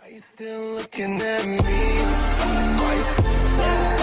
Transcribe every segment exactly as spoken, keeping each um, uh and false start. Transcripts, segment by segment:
Are you still looking at me? Are you still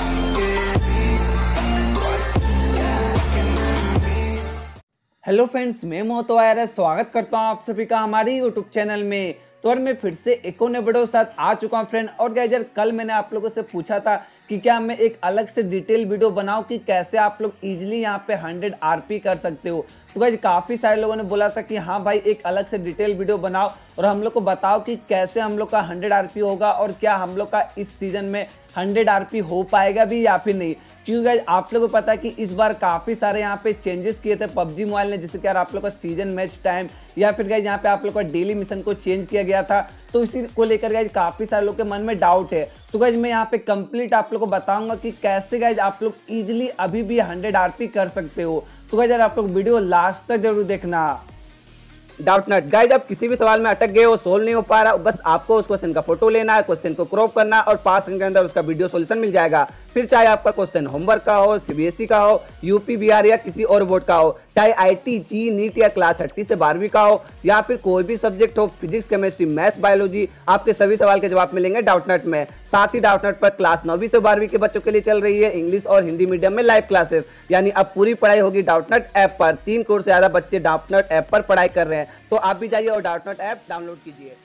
looking at me? Hello friends, मैं मोतो आयर स्वागत करता हूं आप सभी का हमारी यूट्यूब चैनल में। तो और मैं फिर से एक और नए वीडियो के साथ आ चुका हूं फ्रेंड। और गाइस यार, कल मैंने आप लोगों से पूछा था कि क्या मैं एक अलग से डिटेल वीडियो बनाऊं कि कैसे आप लोग इजीली यहां पे हंड्रेड आरपी कर सकते हो। तो गाइस काफ़ी सारे लोगों ने बोला था कि हाँ भाई एक अलग से डिटेल वीडियो बनाओ और हम लोग को बताओ कि कैसे हम लोग का हंड्रेड आरपी होगा और क्या हम लोग का इस सीजन में हंड्रेड आरपी हो पाएगा भी या फिर नहीं। क्योंकि गाइस आप लोगों को पता है कि इस बार काफ़ी सारे यहाँ पे चेंजेस किए थे पबजी मोबाइल ने, जिससे कि यार आप लोग का सीजन मैच टाइम या फिर गाइस यहाँ पे आप लोग का डेली मिशन को चेंज किया गया था। तो इसी को लेकर गाइस काफ़ी सारे लोग के मन में डाउट है। तो गाइस मैं यहाँ पे कंप्लीट आप लोग को बताऊंगा कि कैसे गाइस आप लोग इजीली अभी भी हंड्रेड आरपी कर सकते हो। तो गाइस यार आप लोग वीडियो लास्ट तक जरूर देखना। डाउट नट गाइज, आप किसी भी सवाल में अटक गए हो, सोल्व नहीं हो पा रहा, बस आपको उस क्वेश्चन का फोटो लेना है, क्वेश्चन को क्रॉप करना और पाँच मिनट के अंदर उसका वीडियो सॉल्यूशन मिल जाएगा। फिर चाहे आपका क्वेश्चन होमवर्क का हो, सीबीएसई का हो, यूपी बिहार या किसी और बोर्ड का हो, चाहे आईटी जी नीट या क्लास थर्टी से बारहवीं का हो या फिर कोई भी सब्जेक्ट हो, फिजिक्स केमिस्ट्री मैथ्स बायोलॉजी, आपके सभी सवाल के जवाब मिलेंगे डाउटनट में। साथ ही डाउटनट पर क्लास नौवीं से बारहवीं के बच्चों के लिए चल रही है इंग्लिश और हिंदी मीडियम में लाइव क्लासेस, यानी अब पूरी पढ़ाई होगी डाउटनट ऐप पर। तीन करोड़ से ज्यादा बच्चे डाउटनट ऐप पर पढ़ाई कर रहे हैं, तो आप भी जाइए और डाउटनट ऐप डाउनलोड कीजिए।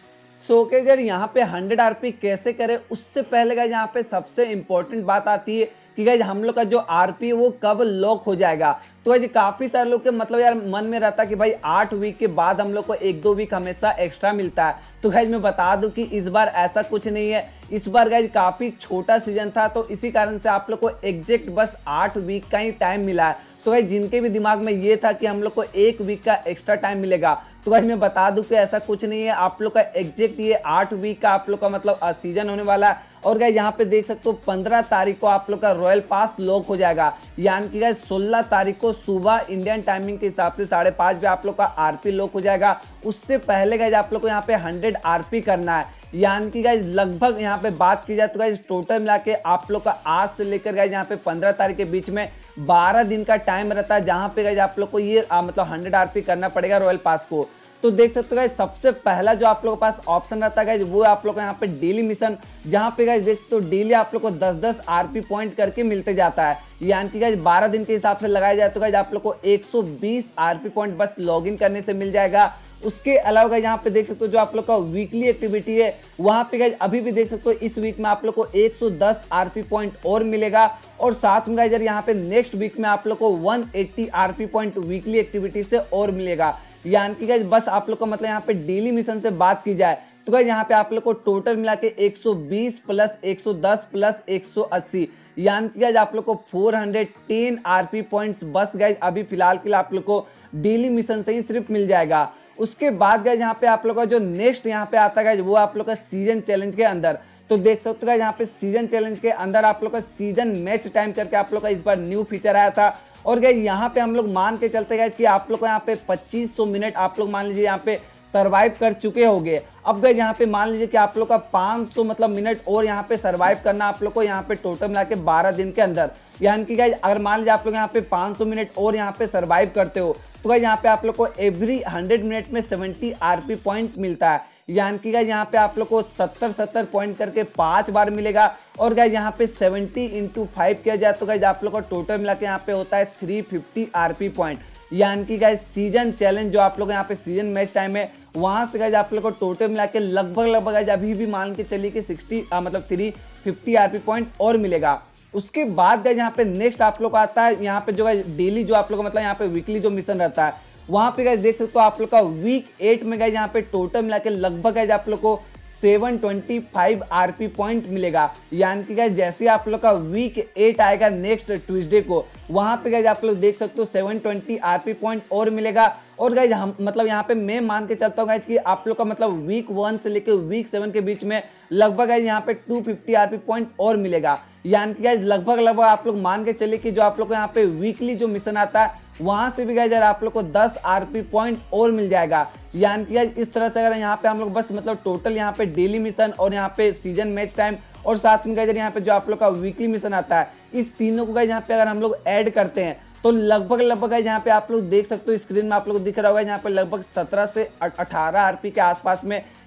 सो ओके यार, यहाँ पे हंड्रेड आरपी कैसे करें उससे पहले गाइस यहाँ पे सबसे इंपॉर्टेंट बात आती है कि गाइस हम लोग का जो आरपी है वो कब लॉक हो जाएगा। तो गाइस काफी सारे लोग के मतलब यार मन में रहता है कि भाई आठ वीक के बाद हम लोग को एक दो वीक हमेशा एक्स्ट्रा मिलता है। तो गाइस मैं बता दूं कि इस बार ऐसा कुछ नहीं है। इस बार गाइस काफी छोटा सीजन था, तो इसी कारण से आप लोग को एग्जैक्ट बस आठ वीक का ही टाइम मिला है। तो गाइस जिनके भी दिमाग में ये था कि हम लोग को एक वीक का एक्स्ट्रा टाइम मिलेगा, तो गाइस मैं बता दूं कि ऐसा कुछ नहीं है। आप लोग का एग्जैक्ट ये आठ वीक का आप लोग का मतलब सीजन होने वाला है। और गाइस यहाँ पे देख सकते हो पंद्रह तारीख को आप लोग का रॉयल पास लॉक हो जाएगा, यानी कि गाइस सोलह तारीख को सुबह इंडियन टाइमिंग के हिसाब से साढ़े पाँच बजे आप लोग का आरपी लॉक हो जाएगा। उससे पहले गाइस आप लोग को यहाँ पे हंड्रेड आरपी करना है, यानी कि गाइस लगभग यहाँ पे बात की जाए तो गाइस टोटल मिला के आप लोग का आज से लेकर गाइस यहाँ पे पंद्रह तारीख के बीच में बारह दिन का टाइम रहता है, जहाँ पे गाइस आप लोग को ये आ, मतलब हंड्रेड आरपी करना पड़ेगा रॉयल पास को। तो देख सकते हो गाइस सबसे पहला जो आप लोगों के पास ऑप्शन रहता है गाइस वो आप लोग को यहाँ पे डेली मिशन, जहाँ पे गाइस देख सकते हो डेली आप लोग को दस दस आरपी पॉइंट करके मिलते जाता है, यानी कि गाइस बारह दिन के हिसाब से लगाया जाए तो गाइस आप लोग को एक सौ बीस आरपी पॉइंट बस लॉगिन करने से मिल जाएगा। उसके अलावा गाइस यहाँ पे देख सकते हो जो आप लोग का वीकली एक्टिविटी है वहां पे गाइस अभी भी देख सकते हो इस वीक में आप लोग को एक सौ दस आरपी पॉइंट और मिलेगा। और साथ में गाइस यहाँ पे नेक्स्ट वीक में आप लोग को एक सौ अस्सी आरपी पॉइंट वीकली एक्टिविटी से और मिलेगा, यानी कि गाइस बस आप लोग का मतलब यहाँ पे डेली मिशन से बात की जाए तो गाइस यहाँ पे आप लोग को टोटल मिला के एक सौ बीस प्लस एक सौ दस प्लस एक सौ अस्सी, यानी कि गाइस आप लोग को चार सौ दस आरपी पॉइंट्स बस गाइस अभी फिलहाल के लिए आप लोग को डेली मिशन से ही सिर्फ मिल जाएगा। उसके बाद गाइस यहाँ पे आप लोग का जो नेक्स्ट यहाँ पे आता है गाइस वो आप लोग का सीजन चैलेंज के अंदर। तो देख सकते हो गाइस यहाँ पे सीजन चैलेंज के अंदर आप लोग का सीजन मैच टाइम करके आप लोग का इस बार न्यू फीचर आया था। और गाइस यहाँ पे हम लोग मान के चलते गाइस कि आप लोग को यहाँ पे पच्चीस सौ मिनट आप लोग मान लीजिए यहाँ पे सर्वाइव कर चुके होंगे। अब गाइस यहाँ पे मान लीजिए कि आप लोग का पाँच सौ मतलब मिनट और यहाँ पे सर्वाइव करना आप लोग को यहाँ पे टोटल मिला के बारह दिन के अंदर, यानी कि गाइस अगर मान लीजिए आप लोग यहाँ पे पाँच सौ मिनट और यहाँ पे सर्वाइव करते हो तो गाइस यहाँ पे आप लोग को एवरी हंड्रेड मिनट में सेवेंटी आरपी पॉइंट मिलता है, यानी कि गाइस यहाँ पे आप लोग को सत्तर सत्तर पॉइंट करके पांच बार मिलेगा। और गाइस यहाँ पे सत्तर इंटू फाइव किया जाए तो गाइस आप लोग को टोटल मिला के यहाँ पे होता है तीन सौ पचास आरपी पॉइंट, यानी कि गाइस सीजन चैलेंज जो आप लोग यहाँ पे सीजन मैच टाइम है वहां से गाइस आप लोग को टोटल मिला के लगभग लगभग गाइस अभी भी मान के चलिए कि साठ आ, मतलब तीन सौ पचास आरपी पॉइंट और मिलेगा। उसके बाद गाइस यहाँ पे नेक्स्ट आप लोग को आता है यहाँ पे जो गाइस डेली जो आप लोग मतलब यहाँ पे वीकली जो मिशन रहता है वहां पे गाइस देख सकते हो आप लोग का वीक एट में गाइस यहाँ पे टोटल मिला के लगभग गाइस आप लोग को सात सौ पच्चीस आरपी पॉइंट मिलेगा, यानी कि गाइस जैसे आप लोग का वीक एट आएगा नेक्स्ट ट्यूसडे को वहां पे गाइस आप लोग देख सकते हो सात सौ बीस आरपी पॉइंट और मिलेगा। और गाइस हम मतलब यहाँ पे मैं मान के चलता हूँ गाइस कि आप लोग का मतलब वीक वन से लेकर वीक सेवन के बीच में लगभग गाइस यहाँ पे दो सौ पचास आरपी पॉइंट और मिलेगा, यानी कि गाइस लगभग लगभग आप लोग मान के चलिए कि जो आप लोग को यहाँ पे वीकली जो मिशन आता है वहां से भी गाइस यार आप लोग को दस आरपी पॉइंट और मिल जाएगा, यानी कि गाइस इस तरह से अगर यहाँ पे हम लोग बस मतलब टोटल यहाँ पे डेली मिशन और यहाँ पे सीजन मैच टाइम और साथ में गाइस यहाँ पे जो आप लोग का वीकली मिशन आता है इस तीनों को गाइस यहाँ पे अगर हम लोग ऐड करते हैं तो लगभग लगभग गाइस यहाँ पे आप लोग देख सकते हो स्क्रीन में आप लोग दिख रहा होगा यहाँ पे लगभग सत्रह से अठारह आरपी के आसपास में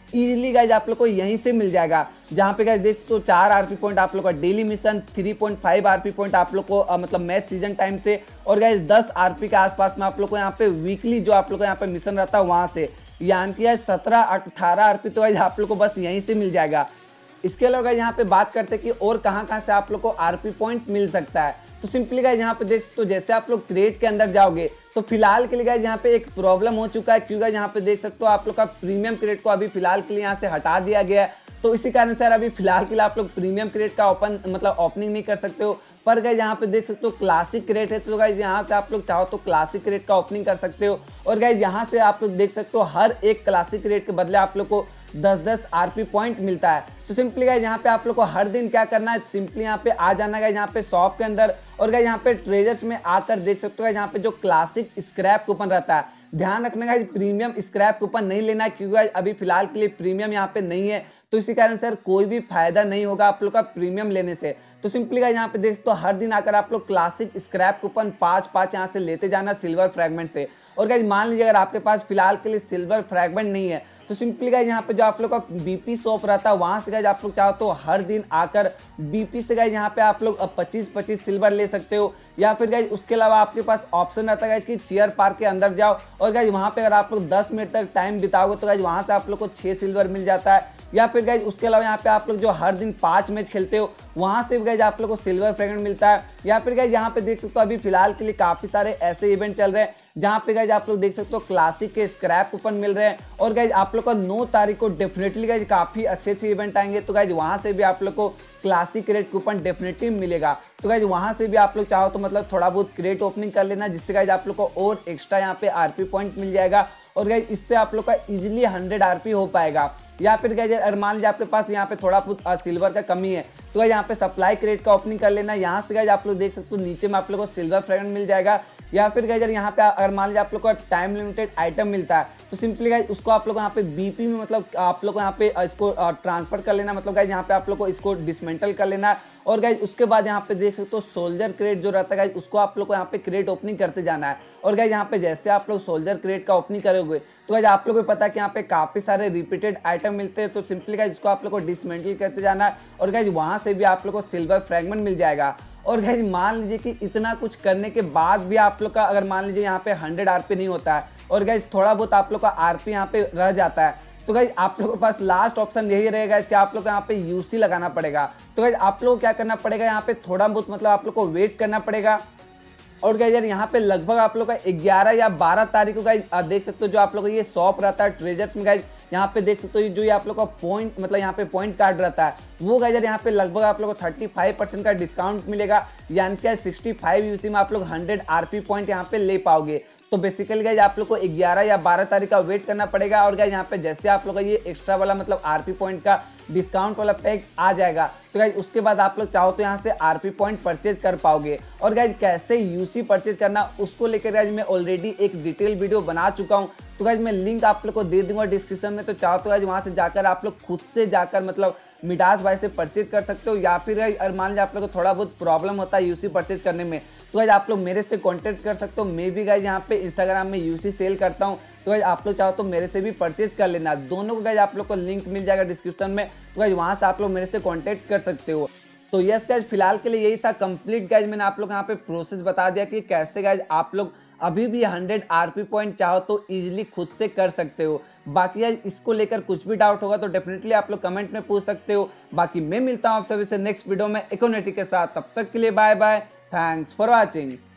इजीली गाइज आप लोग को यहीं से मिल जाएगा। जहाँ पे गाइज देख तो चार आरपी पॉइंट आप लोग का daily mission, three point five RP point आप लोग को आ, मतलब मैच सीजन टाइम से, और गाइज दस आरपी के आसपास में आप लोग को यहाँ पे वीकली जो आप लोग को यहाँ पे मिशन रहता है वहाँ से, यानी कि सत्रह अठारह आरपी तो गाइज आप लोग को बस यहीं से मिल जाएगा। इसके अलावा यहाँ पे बात करते हैं कि और कहाँ कहाँ से आप लोग को आरपी पॉइंट मिल सकता है। तो सिंपली गाइज यहाँ पे देख तो जैसे आप लोग क्रेट के अंदर जाओगे तो फिलहाल के लिए गाइज यहाँ पे एक प्रॉब्लम हो चुका है, क्योंकि यहाँ पे देख सकते हो आप लोग का प्रीमियम क्रेट को अभी फिलहाल के लिए यहाँ से हटा दिया गया है। तो इसी कारण से अभी फिलहाल के लिए आप लोग प्रीमियम क्रेट का ओपन मतलब ओपनिंग नहीं कर सकते हो। पर गाइज यहाँ पे देख सकते हो क्लासिक क्रेट है, तो गाइज यहाँ से आप लोग चाहो तो क्लासिक क्रेट का ओपनिंग कर सकते हो। और गाइज यहाँ से आप लोग देख सकते हो हर एक क्लासिक क्रेट के बदले आप लोग को दस दस आरपी पॉइंट मिलता है। तो सिंपली गाइज यहाँ पे आप लोग को हर दिन क्या करना है, सिंपली यहाँ पे आ जाना है यहाँ पे शॉप के अंदर, और गाइज यहाँ पे ट्रेजर्स में आकर देख सकते हो यहाँ पे जो क्लासिक स्क्रैप कूपन रहता है, ध्यान रखना गाइज प्रीमियम स्क्रैप कूपन नहीं लेना है, क्योंकि अभी फिलहाल के लिए प्रीमियम यहाँ पे नहीं है। तो इसी कारण से कोई भी फायदा नहीं होगा आप लोग का प्रीमियम लेने से। तो सिंपली गाइज यहाँ पे देख तो हर दिन आकर आप लोग क्लासिक स्क्रैप कूपन पाँच पाँच यहाँ से लेते जाना सिल्वर फ्रैगमेंट से। और गाइज मान लीजिए अगर आपके पास फिलहाल के लिए सिल्वर फ्रैगमेंट नहीं है तो सिंपली गाइज यहाँ पे जो आप लोग का बीपी शॉप रहता है वहां से गाइज आप लोग चाहो तो हर दिन आकर बीपी से गाइज यहाँ पे आप लोग पच्चीस पच्चीस सिल्वर ले सकते हो। या फिर गाइज उसके अलावा आपके पास ऑप्शन रहता है गाइज कि चेयर पार्क के अंदर जाओ और गाइज वहां पे अगर आप लोग दस मिनट तक टाइम बिताओगे तो गाइज वहां से आप लोग को छह सिल्वर मिल जाता है। या फिर गाइज उसके अलावा यहाँ पे आप लोग जो हर दिन पांच मैच खेलते हो वहां से गाइज आप लोग को सिल्वर फ्रैगमेंट मिलता है। या फिर गाइज यहाँ पे देख सकते हो अभी फिलहाल के लिए काफी सारे ऐसे इवेंट चल रहे हैं जहाँ पे गाइज आप लोग देख सकते हो क्लासिक के स्क्रैप कूपन मिल रहे हैं। और गाइज आप लोग को नौ तारीख को डेफिनेटली गाइज काफी अच्छे अच्छे इवेंट आएंगे, तो गाइज वहां से भी आप लोग को क्लासिक क्रेट कूपन डेफिनेटली मिलेगा। तो गाइज वहां से भी आप लोग चाहो तो मतलब थोड़ा बहुत क्रेट ओपनिंग कर लेना, जिससे गाइज आप लोग को और एक्स्ट्रा यहाँ पे आरपी पॉइंट मिल जाएगा। और गाइज इससे आप लोग का इजीली हंड्रेड आरपी हो पाएगा। या फिर गाइज अगर मान लीजिए आपके पास यहाँ पे थोड़ा बहुत सिल्वर का कमी है तो गाइज यहाँ पे सप्लाई क्रेट का ओपनिंग कर लेना। यहाँ से गाइज आप लोग देख सकते हो नीचे में आप लोग को सिल्वर फ्रैगमेंट मिल जाएगा। या फिर गाइज यहाँ पे अगर मान लीजिए आप लोग को टाइम लिमिटेड आइटम मिलता है तो सिंपली गाइज उसको आप लोग यहाँ पे बीपी में मतलब आप लोग यहाँ पे इसको ट्रांसफर कर लेना, मतलब गाइज यहाँ पे आप लोग को इसको डिसमेंटल कर लेना। और गाइज उसके बाद यहाँ पे देख सकते हो सोल्जर क्रेट जो रहता है गाइज उसको आप लोग को यहाँ पे क्रेट ओपनिंग करते जाना है। और गाइज यहाँ पे जैसे आप लोग सोल्जर क्रेट का ओपनिंग करोगे तो गाइज आप लोग को पता है कि यहाँ पे काफी सारे रिपीटेड आइटम मिलते हैं, तो सिंपली गाइज इसको आप लोग को डिसमेंटल करते जाना है। और गाइज वहां से भी आप लोग को सिल्वर फ्रैगमेंट मिल जाएगा। और गाइज मान लीजिए कि इतना कुछ करने के बाद भी आप लोग का अगर मान लीजिए यहाँ पे हंड्रेड आरपी नहीं होता है और गाइज थोड़ा बहुत आप लोग का आरपी यहाँ पे रह जाता है, तो गाइज आप लोगों के पास लास्ट ऑप्शन यही रहेगा कि आप लोग को यहाँ पे यूसी लगाना पड़ेगा। तो गाइज आप लोग को क्या करना पड़ेगा, यहाँ पे थोड़ा बहुत मतलब आप लोग को वेट करना पड़ेगा। और गाइज यार यहाँ पे लगभग आप लोग का ग्यारह या बारह तारीख को गाइज देख सकते हो जो आप लोग का ये शॉप रहता है ट्रेजर्स में गाइज, यहाँ पे देख सकते हो जो ये आप लोग का पॉइंट मतलब यहाँ पे पॉइंट कार्ड रहता है वो गाइज यार यहाँ पे लगभग आप लोग को पैंतीस परसेंट का डिस्काउंट मिलेगा, यानी कि पैंसठ यूसी में आप लोग हंड्रेड आरपी पॉइंट यहाँ पे ले पाओगे। तो बेसिकली गाइज आप लोग को ग्यारह या बारह तारीख का वेट करना पड़ेगा। और गाइज यहाँ पे जैसे आप लोग का ये एक्स्ट्रा वाला मतलब आरपी पॉइंट का डिस्काउंट वाला पैक आ जाएगा तो गाइज उसके बाद आप लोग चाहो तो यहाँ से आरपी पॉइंट परचेज कर पाओगे। और गाइज कैसे यूसी परचेज करना उसको लेकर गाइज मैं ऑलरेडी एक डिटेल वीडियो बना चुका हूँ, तो गाइज मैं लिंक आप लोग को दे दूंगा डिस्क्रिप्शन में। तो चाहो तो गाइज वहाँ से जाकर आप लोग खुद से जाकर मतलब मिडास भाई से परचेज कर सकते हो। या फिर गाइज अगर मान लीजिए आप लोग को थोड़ा बहुत प्रॉब्लम होता है यूसी परचेज करने में तो गाइज आप लोग मेरे से कांटेक्ट कर सकते हो। मैं भी गाइज यहाँ पे इंस्टाग्राम में यूसी सेल करता हूँ, तो गाइज आप लोग चाहो तो मेरे से भी परचेज कर लेना। दोनों को गाइज आप लोग को लिंक मिल जाएगा डिस्क्रिप्शन में, तो गाइज वहाँ से आप लोग मेरे से कांटेक्ट कर सकते हो। तो यस गाइज फिलहाल के लिए यही था कंप्लीट गाइज, मैंने आप लोग यहाँ पे प्रोसेस बता दिया कि कैसे गाइज आप लोग अभी भी हंड्रेड आरपी पॉइंट चाहो तो इजीली खुद से कर सकते हो। बाकी गाइज इसको लेकर कुछ भी डाउट होगा तो डेफिनेटली आप लोग कमेंट में पूछ सकते हो। बाकी मैं मिलता हूँ आप सभी से नेक्स्ट वीडियो में इकोनेटिक के साथ, तब तक के लिए bye bye, thanks for watching.